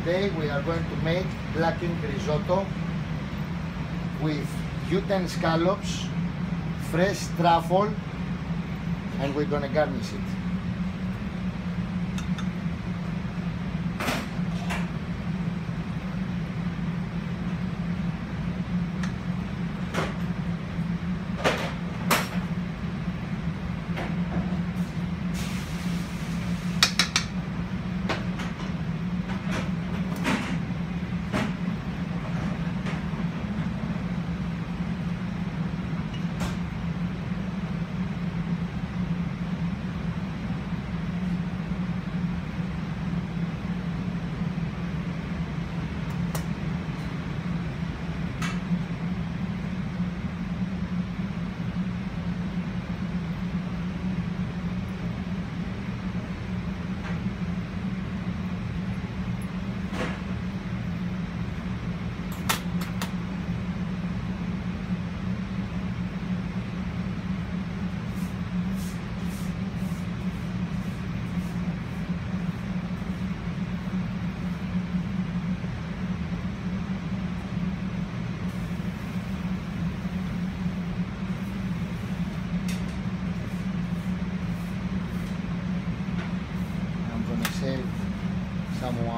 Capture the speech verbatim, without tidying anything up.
today we are going to make blackened risotto with Uten scallops, fresh truffle, and we're going to garnish it. Save some water.